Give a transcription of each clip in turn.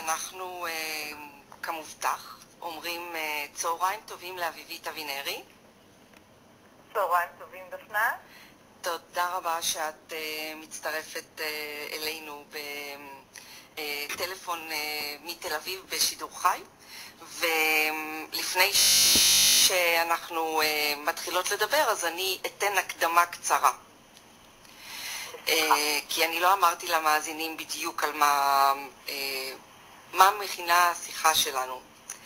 אנחנו כמובטח אומרים צהריים טובים לאביבית אבינרי. צהריים טובים דפנה. תודה רבה שאת מצטרפת אלינו בטלפון מתל אביב בשידור חי. ולפני שאנחנו מתחילות לדבר אז אני אתן הקדמה קצרה. כי אני לא אמרתי למאזינים בדיוק על מה מכינה השיחה שלנו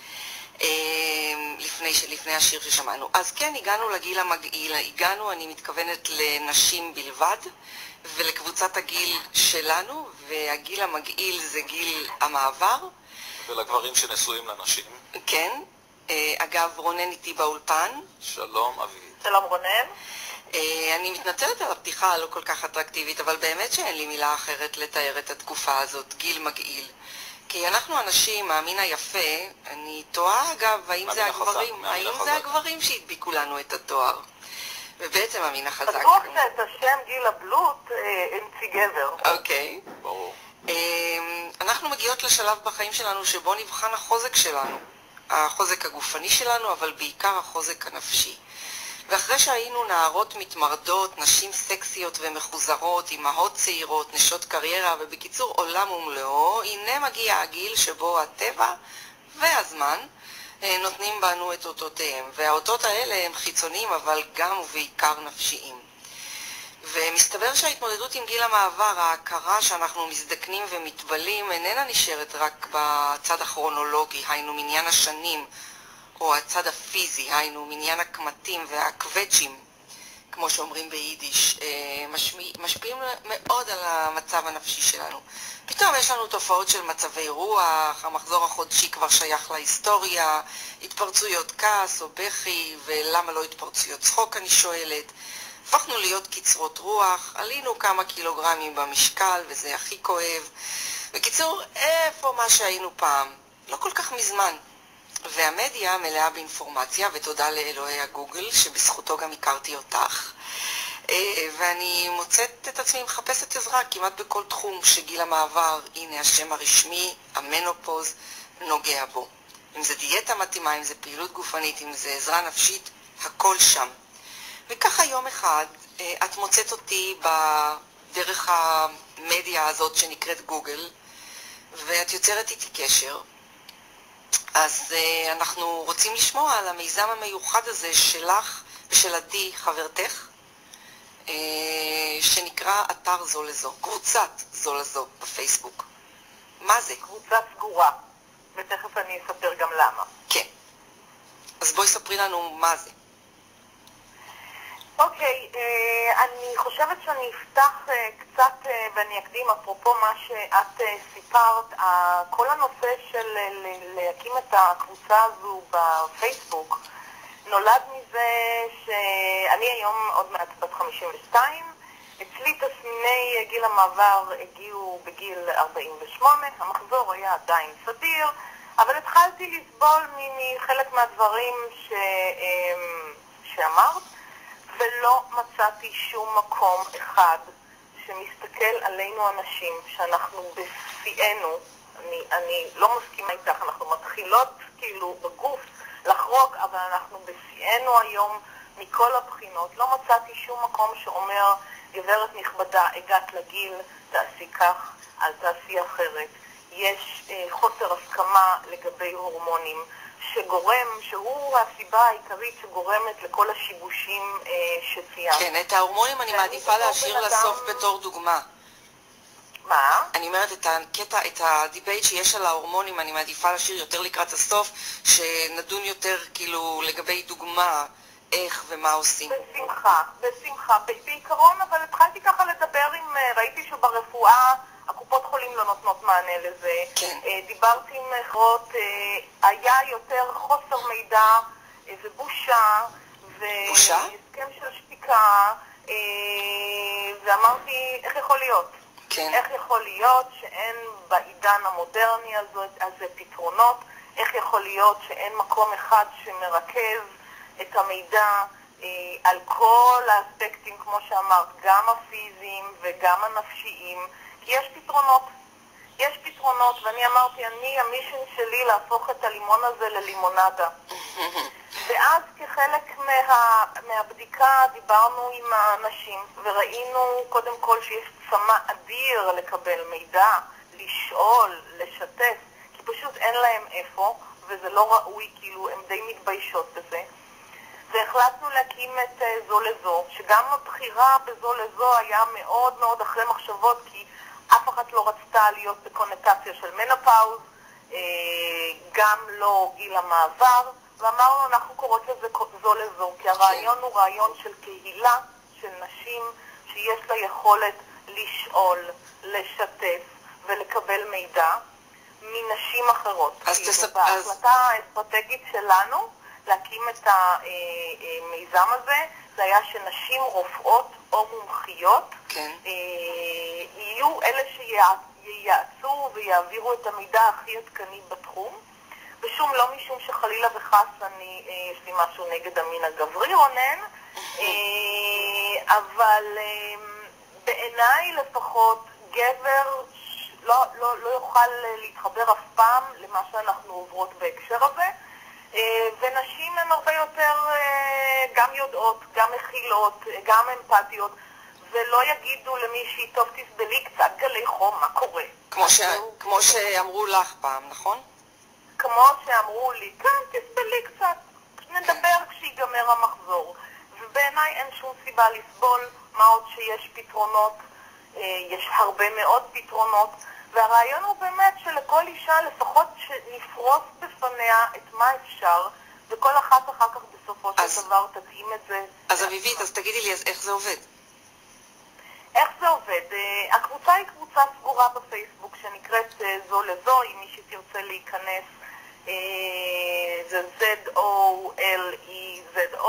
לפני השיר ששמענו. אז כן, הגענו לגיל המגעיל, אני מתכוונת לנשים בלבד ולקבוצת הגיל שלנו, והגיל המגעיל זה גיל המעבר. ולגברים שנשואים לנשים. כן, אגב רונן איתי באולפן. שלום אביבית. שלום רונן. אני מתנצלת על הפתיחה הלא כל כך אטרקטיבית, אבל באמת שאין לי מילה אחרת לתאר את התקופה הזאת, גיל מגעיל. כי אנחנו אנשים, המין היפה, אני תוהה אגב, האם זה הגברים שהדביקו לנו את התואר. ובעצם המין החזק. בטוח שאת השם גיל הבלוט המציא גבר. אוקיי. ברור. אנחנו מגיעות לשלב בחיים שלנו שבו נבחן החוזק שלנו. החוזק הגופני שלנו, אבל בעיקר החוזק הנפשי. ואחרי שהיינו נערות מתמרדות, נשים סקסיות ומחוזרות, אמהות צעירות, נשות קריירה, ובקיצור עולם ומלואו, הנה מגיע הגיל שבו הטבע והזמן נותנים בנו את אותותיהם. והאותות האלה הם חיצוניים, אבל גם ובעיקר נפשיים. ומסתבר שההתמודדות עם גיל המעבר, ההכרה שאנחנו מזדקנים ומתבלים, איננה נשארת רק בצד הכרונולוגי, היינו מניין השנים, או הצד הפיזי, היינו מניין הקמטים והקווצ'ים, כמו שאומרים ביידיש, משפיעים מאוד על המצב הנפשי שלנו. פתאום יש לנו תופעות של מצבי רוח, המחזור החודשי כבר שייך להיסטוריה, התפרצויות כעס או בכי, ולמה לא התפרצויות צחוק אני שואלת. הפכנו להיות קצרות רוח, עלינו כמה קילוגרמים במשקל, וזה הכי כואב. בקיצור, איפה מה שהיינו פעם? לא כל כך מזמן. והמדיה מלאה באינפורמציה, ותודה לאלוהי הגוגל, שבזכותו גם הכרתי אותך. ואני מוצאת את עצמי מחפשת עזרה כמעט בכל תחום שגיל המעבר, הנה השם הרשמי, המנופוז, נוגע בו. אם זה דיאטה מתאימה, אם זה פעילות גופנית, אם זה עזרה נפשית, הכל שם. וככה יום אחד את מוצאת אותי בדרך המדיה הזאת שנקראת גוגל, ואת יוצרת איתי קשר. אז אנחנו רוצים לשמוע על המיזם המיוחד הזה שלך ושל עדי חברתך, שנקרא אתר זו לזו, קבוצת זו לזו בפייסבוק. מה זה? קבוצה סגורה, ותכף אני אספר גם למה. כן. אז בואי ספרי לנו מה זה. אוקיי, אני חושבת שאני אפתח קצת ואני אקדים אפרופו מה שאת סיפרת, כל הנושא של להקים את הקבוצה הזו בפייסבוק נולד מזה שאני היום עוד מעט בת 52, אצלי תסמיני גיל המעבר הגיעו בגיל 48, המחזור היה עדיין סדיר, אבל התחלתי לסבול מחלק מהדברים שאמרת, ולא מצאתי שום מקום אחד שמסתכל עלינו אנשים שאנחנו בשיאנו. אני לא מסכימה איתך, אנחנו מתחילות כאילו בגוף לחרוק, אבל אנחנו בשיאנו היום מכל הבחינות. לא מצאתי שום מקום שאומר, גברת נכבדה, הגעת לגיל, תעשי כך, אל תעשי אחרת. יש חוסר הסכמה לגבי הורמונים, שהוא הסיבה העיקרית שגורמת לכל השיבושים שציינת. כן, את ההורמונים אני מעדיפה להשאיר לסוף בתור דוגמה. מה? אני אומרת את הקטע, את הדיבייט שיש על ההורמונים, אני מעדיפה להשאיר יותר לקראת הסוף, שנדון יותר כאילו לגבי דוגמה, איך ומה עושים. בשמחה. בעיקרון, אבל התחלתי ככה לדבר עם, ראיתי שברפואה, הקופות חולים לא נותנות מענה לזה. כן. דיברתי עם חברות, היה יותר חוסר מידע ובושה. בושה? והסכם של שתיקה, ואמרתי, איך יכול להיות? כן. איך יכול להיות שאין בעידן המודרני הזה פתרונות? איך יכול להיות שאין מקום אחד שמרכז את המידע על כל האספקטים, כמו שאמרת, גם הפיזיים וגם הנפשיים? כי יש פתרונות. יש פתרונות, ואני אמרתי, המישן שלי להפוך את הלימון הזה ללימונדה. ואז כחלק מהבדיקה דיברנו עם האנשים, וראינו קודם כל שיש צמא אדיר לקבל מידע, לשאול, לשתף, כי פשוט אין להם איפה, וזה לא ראוי, כאילו הם די מתביישות בזה. והחלטנו להקים את זו לזו, שגם הבחירה בזו לזו היה מאוד מאוד אחרי מחשבות, כי אף אחת לא רצתה להיות בקונוטציה של מנופאוז, גם לא גיל המעבר, ואמרנו אנחנו קוראות לזה זו לזו, כי הרעיון הוא רעיון של קהילה, של נשים שיש לה יכולת לשאול, לשתף ולקבל מידע מנשים אחרות. בהחלטה האסטרטגית שלנו להקים את המיזם הזה, זה היה שנשים רופאות או מומחיות יהיו אלה שייעצו ויעבירו את המידע הכי עדכני בתחום, ושום לא משום שחלילה וחס יש לי משהו נגד המין הגברי רונן, אבל בעיניי לפחות גבר לא יוכל להתחבר אף פעם למה שאנחנו עוברות בהקשר הזה, ונשים הן הרבה יותר גם יודעות, גם מכילות, גם אמפתיות, ולא יגידו למישהי, טוב תסבלי קצת גלי חום, מה קורה? כמו שאמרו לך פעם, נכון? כמו שאמרו לי, כן, תסבלי קצת, נדבר כשיגמר המחזור. ובעיניי אין שום סיבה לסבול, מה עוד שיש פתרונות, יש הרבה מאוד פתרונות, והרעיון הוא באמת שלכל אישה לפחות שנפרוס בפניה את מה אפשר, וכל אחת אחר כך בסופו של דבר תתאים את זה. אז אביבית, אז תגידי לי, אז איך זה עובד? איך זה עובד? הקבוצה היא קבוצה סגורה בפייסבוק שנקראת זו לזו, אם מישהי תרצה להיכנס, זה ZOLEZO,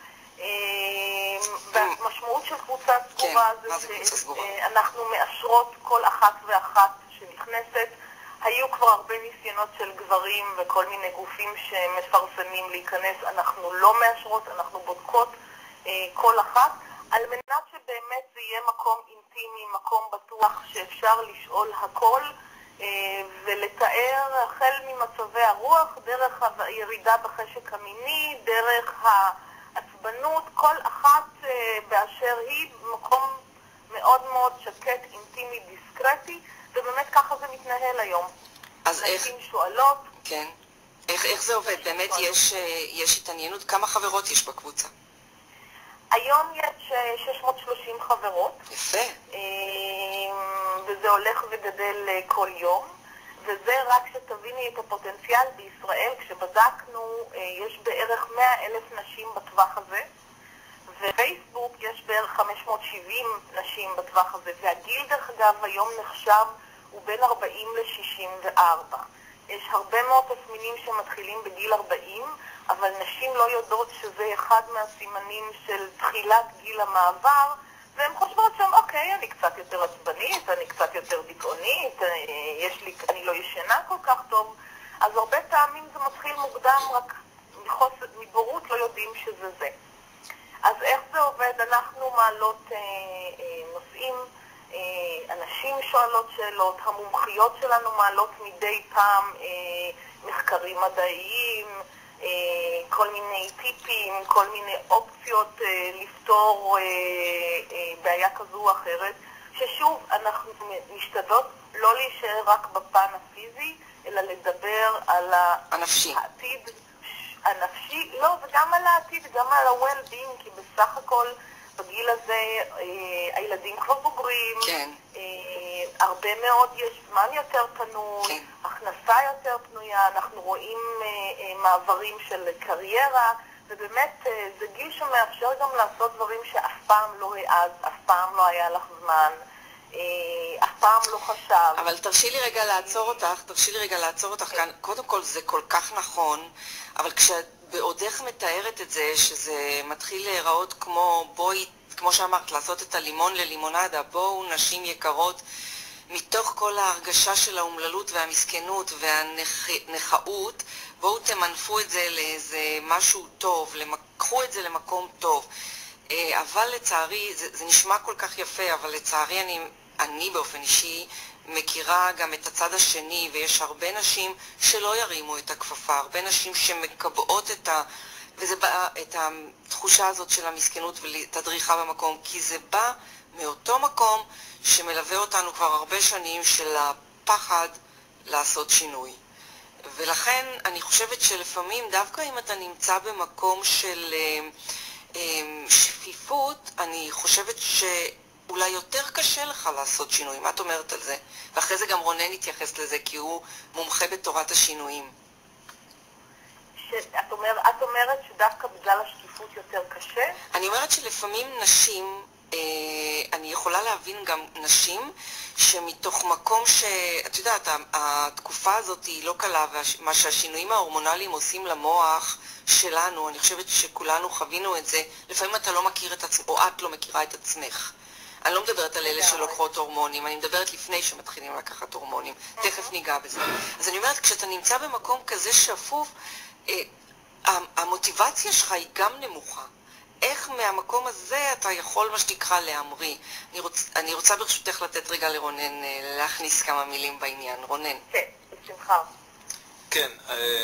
והמשמעות של קבוצה סגורה זה שאנחנו מאשרות כל אחת ואחת שנכנסת. היו כבר הרבה ניסיונות של גברים וכל מיני גופים שמפרסמים להיכנס, אנחנו לא מאשרות, אנחנו בודקות כל אחת, על מנת שבאמת זה יהיה מקום אינטימי, מקום בטוח שאפשר לשאול הכל ולתאר החל ממצבי הרוח, דרך הירידה בחשק המיני, דרך העצבנות, כל אחת באשר היא, מקום מאוד מאוד שקט, אינטימי, דיסקרטי, ובאמת ככה זה מתנהל היום. אז נשים שואלות. כן. איך זה עובד? באמת יש התעניינות? כמה חברות יש בקבוצה? היום יש 630 חברות. יפה. וזה הולך וגדל כל יום, וזה רק שתביני את הפוטנציאל בישראל. כשבדקנו, יש בערך 100,000 נשים בטווח הזה, ופייסבוק יש בערך 570 נשים בטווח הזה, והגיל דרך אגב היום נחשב הוא בין 40 ל-64. יש הרבה מאוד תסמינים שמתחילים בגיל 40, אבל נשים לא יודעות שזה אחד מהסימנים של תחילת גיל המעבר, והן חושבות שם, אוקיי, אני קצת יותר עצבנית, אני קצת יותר דיכאונית, אני לא ישנה כל כך טוב. אז הרבה פעמים זה מתחיל מוקדם, רק מבורות לא יודעים שזה זה. אז איך זה עובד? אנחנו מעלות נושאים, אנשים שואלות שאלות, המומחיות שלנו מעלות מדי פעם מחקרים מדעיים, כל מיני טיפים, כל מיני אופציות לפתור בעיה כזו או אחרת, ששוב אנחנו משתדלות לא להישאר רק בפן הפיזי, אלא לדבר על העתיד הנפשי, לא, וגם על העתיד, גם על ה-well-being, כי בסך הכל בגיל הזה הילדים כבר בוגרים, כן. הרבה מאוד יש זמן יותר פנוי, כן. הכנסה יותר פנויה, אנחנו רואים מעברים של קריירה, ובאמת זה גיל שמאפשר גם לעשות דברים שאף פעם לא העז, אף פעם לא היה לך זמן, אף פעם לא חשב. אבל תרשי לי רגע לעצור אותך כאן. קודם כל זה כל כך נכון, אבל כשבעודך מתארת את זה, שזה מתחיל להיראות כמו שאמרת, לעשות את הלימון ללימונדה, בואו נשים יקרות, מתוך כל ההרגשה של האומללות והמסכנות והנחאות, בואו תמנפו את זה לאיזה משהו טוב, קחו את זה למקום טוב. אבל לצערי, זה נשמע כל כך יפה, אבל לצערי אני באופן אישי מכירה גם את הצד השני, ויש הרבה נשים שלא ירימו את הכפפה, הרבה נשים שמקבעות וזה בא, את התחושה הזאת של המסכנות ואת הדריכה במקום, כי זה בא מאותו מקום שמלווה אותנו כבר הרבה שנים של הפחד לעשות שינוי. ולכן אני חושבת שלפעמים, דווקא אם אתה נמצא במקום של שפיפות, אני חושבת שאולי יותר קשה לך לעשות שינוי. מה את אומרת על זה? ואחרי זה גם רונן יתייחס לזה, כי הוא מומחה בתורת השינויים. את אומרת שדווקא בגלל השקיפות יותר קשה? אני אומרת שלפעמים נשים, אני יכולה להבין גם נשים שמתוך מקום את יודעת, התקופה הזאת היא לא קלה, ומה שהשינויים ההורמונליים עושים למוח שלנו, אני חושבת שכולנו חווינו את זה, לפעמים אתה לא מכיר את עצמך, או את לא מכירה את עצמך. אני לא מדברת על אלה שלוקחות הורמונים, אני מדברת לפני שמתחילים לקחת הורמונים, תכף ניגע בזה. אז אני אומרת, כשאתה נמצא במקום כזה שפוף, המוטיבציה שלך היא גם נמוכה. איך מהמקום הזה אתה יכול, מה שתקרא, להמריא? אני רוצה ברשותך לתת רגע לרונן להכניס כמה מילים בעניין. רונן. כן, בשמחה. כן,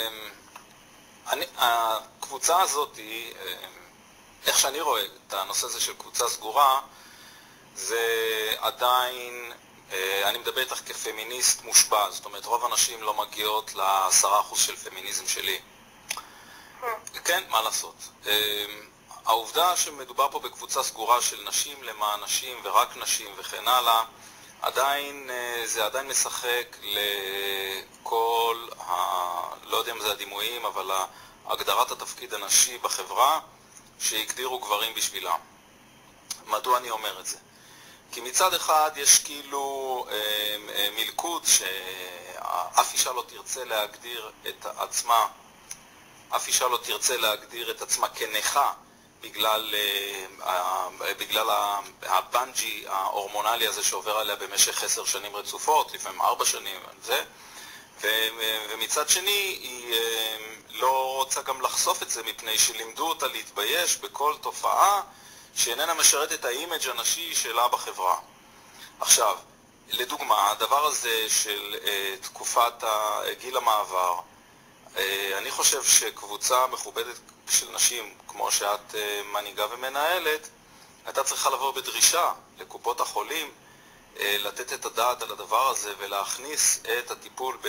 הקבוצה הזאת, איך שאני רואה את הנושא הזה של קבוצה סגורה, זה עדיין, אני מדבר איתך כפמיניסט מושבע, זאת אומרת, רוב הנשים לא מגיעות ל10% של פמיניזם שלי. כן, מה לעשות? העובדה שמדובר פה בקבוצה סגורה של נשים למען נשים ורק נשים וכן הלאה, זה עדיין משחק לכל, לא יודע אם זה הדימויים, אבל הגדרת התפקיד הנשי בחברה שהגדירו גברים בשבילם. מדוע אני אומר את זה? כי מצד אחד יש כאילו מלכוד שאף אישה לא תרצה להגדיר את עצמה, אף אישה לא תרצה להגדיר את עצמה כנכה בגלל הבנג'י ההורמונלי הזה שעובר עליה במשך 10 שנים רצופות, לפעמים 4 שנים, זה. ומצד שני היא לא רוצה גם לחשוף את זה מפני שלימדו אותה להתבייש בכל תופעה שאיננה משרת את האימג' הנשי שלה בחברה. עכשיו, לדוגמה, הדבר הזה של תקופת גיל המעבר, אני חושב שקבוצה מכובדת של נשים, כמו שאת מנהיגה ומנהלת, הייתה צריכה לבוא בדרישה לקופות החולים, לתת את הדעת על הדבר הזה ולהכניס את הטיפול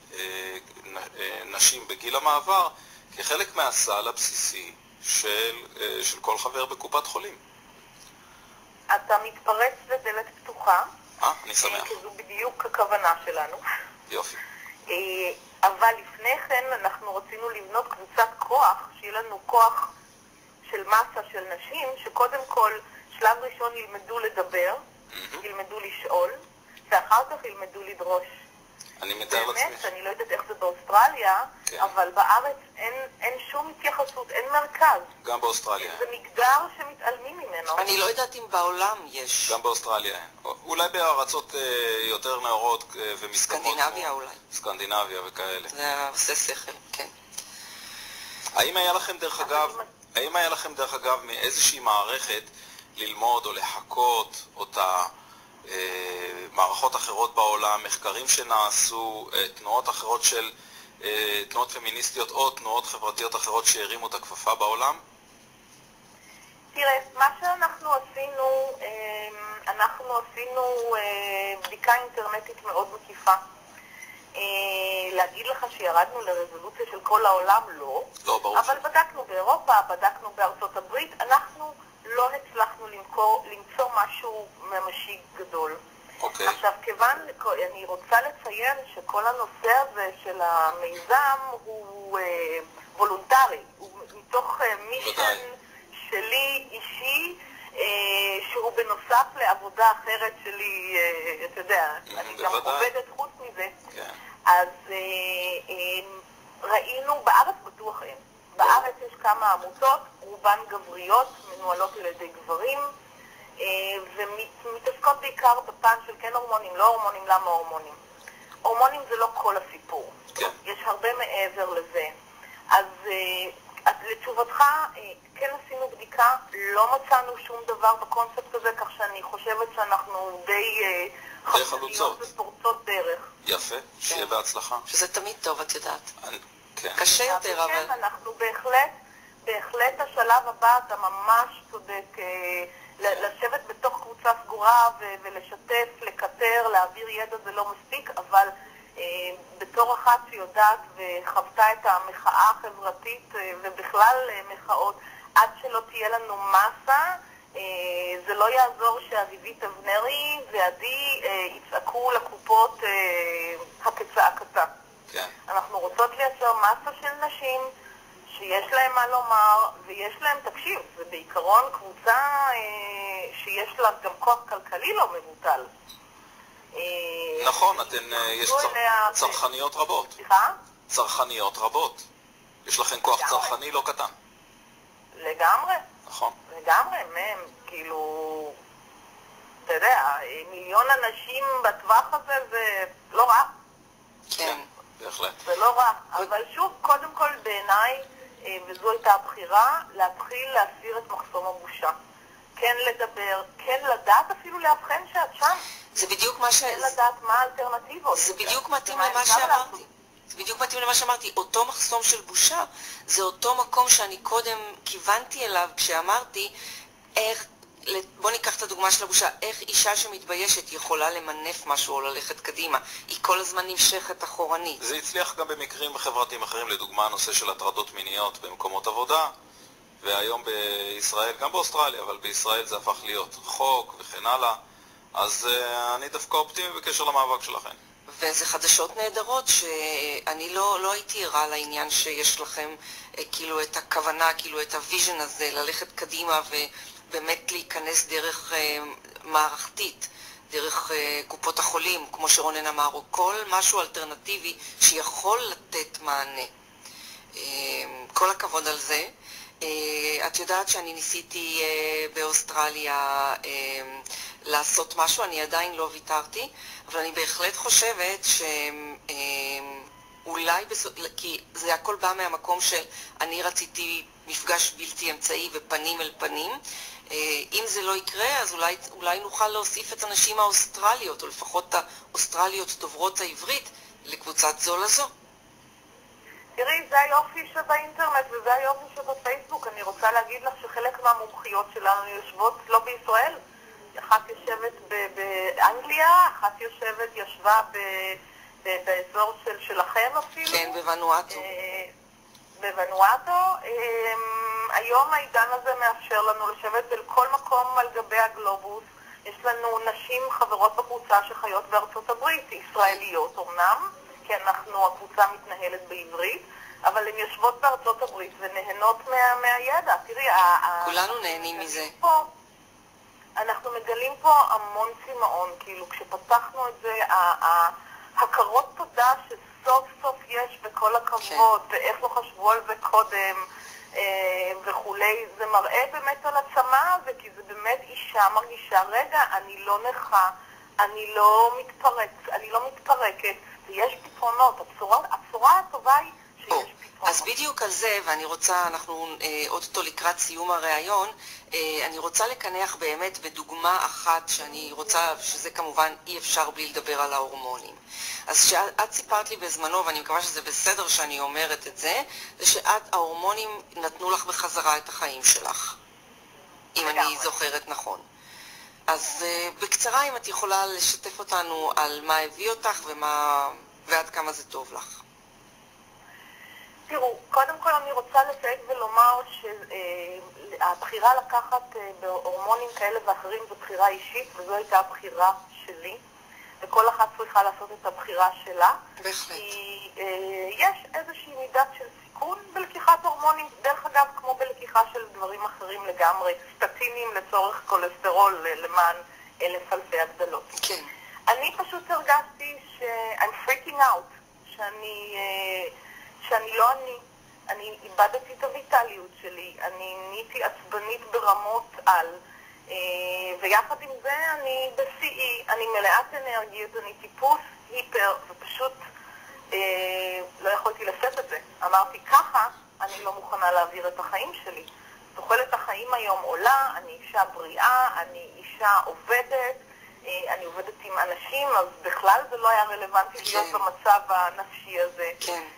בנשים בגיל המעבר כחלק מהסל הבסיסי של כל חבר בקופת חולים. אתה מתפרץ לדלת פתוחה. אני שמח. כי זו בדיוק הכוונה שלנו. יופי. אבל לפני כן אנחנו רצינו לבנות קבוצת כוח, שיהיה לנו כוח של מסה של נשים, שקודם כל שלב ראשון ילמדו לדבר, ילמדו לשאול, ואחר כך ילמדו לדרוש. אני מתאר לעצמי. באמת, אני לא יודעת איך זה באוסטרליה, כן. אבל בארץ אין שום התייחסות, אין מרכז. גם באוסטרליה. זה מגדר שמתעלמים ממנו. אני לא יודעת אם בעולם יש. גם באוסטרליה אין. אולי בארצות יותר נאורות ומסכמות. סקנדינביה אולי. סקנדינביה וכאלה. זה עושה שכל, כן. האם היה לכם דרך אגב מאיזושהי מערכת ללמוד או לחכות אותה, מערכות אחרות בעולם, מחקרים שנעשו, תנועות אחרות של תנועות פמיניסטיות או תנועות חברתיות אחרות שהרימו את הכפפה בעולם? תראה, מה שאנחנו עשינו בדיקה אינטרנטית מאוד מקיפה. להגיד לך שירדנו לרזולוציה של כל העולם, לא. לא, ברור. אבל בדקנו באירופה, בדקנו בארצות הברית, אנחנו לא הצלחנו למצוא משהו ממשי גדול. אוקיי. עכשיו, כיוון, אני רוצה לציין שכל הנושא הזה של המיזם הוא וולונטרי, הוא מתוך מישן שלי אישי, שהוא בנוסף לעבודה אחרת שלי, אתה יודע, אני גם עובדת חוץ מזה. כן. אז ראינו, בארץ בטוח אין. בארץ יש כמה עמותות, רובן גבריות, מנוהלות על ידי גברים, ומתעסקות בעיקר בפן של כן הורמונים, לא הורמונים, למה הורמונים? הורמונים זה לא כל הסיפור. כן. יש הרבה מעבר לזה. אז לתשובתך, כן עשינו בדיקה, לא מצאנו שום דבר בקונספט הזה, כך שאני חושבת שאנחנו די חלוצות ופורצות דרך. יפה, שיהיה בהצלחה. שזה תמיד טוב, את יודעת. כן. קשה יותר, אבל... כן, אנחנו בהחלט השלב הבא, אתה ממש צודק, לשבת בתוך קבוצה סגורה ולשתף, לקטר, להעביר ידע זה לא מספיק, אבל בתור אחת שיודעת וחוותה את המחאה החברתית ובכלל מחאות, עד שלא תהיה לנו מסה, זה לא יעזור שאביבית אבנרי ועדי יצעקו לקופות הכצעקתה. כן. אנחנו רוצות לייצר מסה של נשים שיש להם מה לומר, ויש להם, תקשיב, זה בעיקרון קבוצה שיש לה גם כוח כלכלי לא מבוטל. נכון, יש צרכניות רבות. סליחה? צרכניות רבות. יש לכם כוח צרכני לא קטן. לגמרי. נכון. לגמרי, מהם, כאילו, אתה יודע, מיליון אנשים בטווח הזה זה לא רע. כן. בהחלט. זה לא רע, אבל שוב, קודם כל בעיניי, וזו הייתה הבחירה, להתחיל להסיר את מחסום הבושה. כן לדבר, כן לדעת אפילו להבחן שאת שם. זה בדיוק מה כן לדעת מה האלטרנטיבות. זה בדיוק מתאים למה שאמרתי. זה בדיוק מתאים למה שאמרתי. אותו מחסום של בושה, זה אותו מקום שאני קודם כיוונתי אליו כשאמרתי איך, בוא ניקח את הדוגמה של הבושה, איך אישה שמתביישת יכולה למנף משהו או ללכת קדימה. היא כל הזמן נמשכת אחורנית. זה הצליח גם במקרים חברתיים אחרים, לדוגמה הנושא של הטרדות מיניות במקומות עבודה, והיום בישראל, גם באוסטרליה, אבל בישראל זה הפך להיות חוק וכן הלאה. אז אני דווקא אופטימי בקשר למאבק שלכם. וזה חדשות נהדרות שאני לא הייתי ערה לעניין שיש לכם כאילו את הכוונה, כאילו את הוויז'ן הזה, ללכת קדימה ובאמת להיכנס דרך מערכתית, דרך קופות החולים, כמו שרונן אמר, או כל משהו אלטרנטיבי שיכול לתת מענה. כל הכבוד על זה. את יודעת שאני ניסיתי באוסטרליה לעשות משהו, אני עדיין לא ויתרתי, אבל אני בהחלט חושבת שאולי, כי זה הכל בא מהמקום של אני רציתי מפגש בלתי אמצעי ופנים אל פנים, אם זה לא יקרה, אז אולי נוכל להוסיף את הנשים האוסטרליות, או לפחות האוסטרליות דוברות העברית, לקבוצת זו לזו. תראי, זה היופי שבאינטרנט וזה היופי שבפייסבוק. אני רוצה להגיד לך שחלק מהמומחיות שלנו יושבות לא בישראל. אחת יושבת באנגליה, אחת ישבה באזור שלכם אפילו. כן, בוונואטו. בוונואטו. היום העידן הזה מאפשר לנו לשבת בכל מקום על גבי הגלובוס. יש לנו נשים חברות בקבוצה שחיות בארצות הברית, ישראליות אמנם, כי הקבוצה מתנהלת בעברית, אבל הן יושבות בארצות הברית ונהנות מהידע. תראי, כולנו נהנים מזה. אנחנו מגלים פה המון צמאון, כאילו כשפתחנו את זה, הכרות תודה שסוף סוף יש בכל הכבוד, ואיך לא חשבו על זה קודם וכולי, זה מראה באמת על הצמא הזה, כי זה באמת אישה מרגישה, רגע, אני לא נכה, אני לא מתפרקת, ויש פתרונות. הבשורה הטובה היא שיש פתרונות. אז בדיוק על זה, ואני רוצה, אנחנו אוטוטו לקראת סיום הראיון, אני רוצה לקנח באמת בדוגמה אחת שאני רוצה, שזה כמובן אי אפשר בלי לדבר על ההורמונים. אז שאת סיפרת לי בזמנו, ואני מקווה שזה בסדר שאני אומרת את זה, זה ההורמונים נתנו לך בחזרה את החיים שלך, אם אני זוכרת נכון. אז בקצרה, אם את יכולה לשתף אותנו על מה הביא אותך ועד כמה זה טוב לך. תראו, קודם כל אני רוצה לסייג ולומר שהבחירה לקחת בהורמונים כאלה ואחרים זו בחירה אישית, וזו הייתה הבחירה שלי, וכל אחת צריכה לעשות את הבחירה שלה. בהחלט. כי יש איזושהי מידת של סיכון בלקיחת הורמונים, דרך אגב כמו בלקיחה של דברים אחרים לגמרי, סטטינים לצורך כולסטרול למען אלף אלפי הגדלות. כן. אני פשוט הרגשתי I'm freaking out, שאני לא אני איבדתי את הויטליות שלי, אני נהייתי עצבנית ברמות על, ויחד עם זה אני בשיאי, אני מלאת אנרגיות, אני טיפוס היפר, ופשוט לא יכולתי לשאת את זה. אמרתי, ככה אני לא מוכנה להעביר את החיים שלי. תוחלת החיים היום עולה, אני אישה בריאה, אני אישה עובדת, אני עובדת עם אנשים, אז בכלל זה לא היה רלוונטי להיות במצב הנפשי הזה.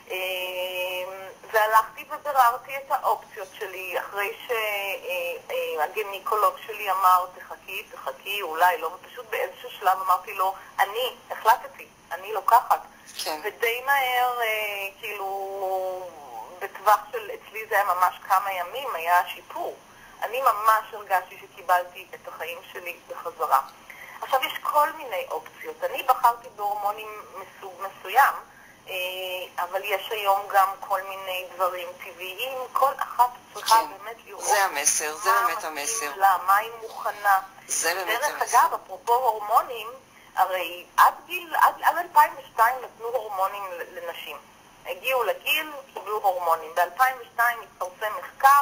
והלכתי ובררתי את האופציות שלי, אחרי שהגניקולוג שלי אמר, תחכי, אולי לא, ופשוט באיזשהו שלב אמרתי לו, אני החלטתי, אני לוקחת. ודי מהר, כאילו, בטווח של, אצלי זה היה ממש כמה ימים, היה שיפור. אני ממש הרגשתי שקיבלתי את החיים שלי בחזרה. עכשיו, יש כל מיני אופציות. אני בחרתי בהורמונים מסוג מסוים, אבל יש היום גם כל מיני דברים טבעיים. כל אחת צריכה באמת לראות. זה המסר, זה באמת המסר. מה היא מוכנה. זה באמת המסר. דרך אגב, אפרופו הורמונים, הרי עד 2002 נתנו הורמונים לנשים. הגיעו לגיל, קיבלו הורמונים. ב-2002 התפרסם מחקר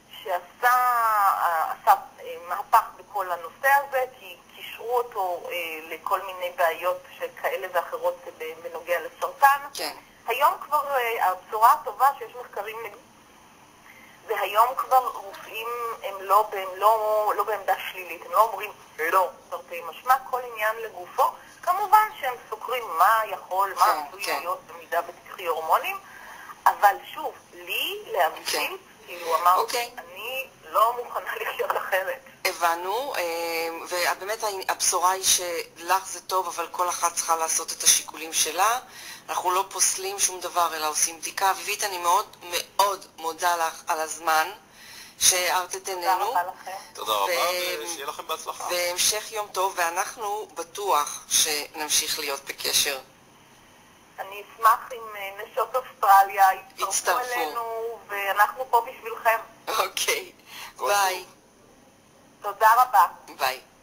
שעשה מהפך בכל הנושא הזה, כי קישרו אותו לכל מיני בעיות כאלה ואחרות בנוגע לסרטן. היום כבר הבשורה הטובה שיש מחקרים נגד, והיום כבר רופאים הם לא בעמדה שלילית, הם לא אומרים לא, תרתי משמע, כל עניין לגופו. כמובן שהם סוקרים מה יכול, מה עשוי להיות במידה ותקחי הורמונים, אבל שוב, לי להבשיל, כאילו אמרתי, אני לא מוכנה לחיות אחרת. הבנו, ובאמת הבשורה היא שלך זה טוב, אבל כל אחת צריכה לעשות את השיקולים שלה. אנחנו לא פוסלים שום דבר, אלא עושים בדיקה. ויבית, אני מאוד מאוד מודה לך על הזמן שהארת את עינינו. תודה רבה לכם. תודה רבה, ושיהיה לכם בהצלחה. והמשך יום טוב, ואנחנו בטוח שנמשיך להיות בקשר. אני אשמח אם נשות אוסטרליה יצטרפו אלינו, ואנחנו פה בשבילכם. אוקיי, ביי. תודה רבה. ביי.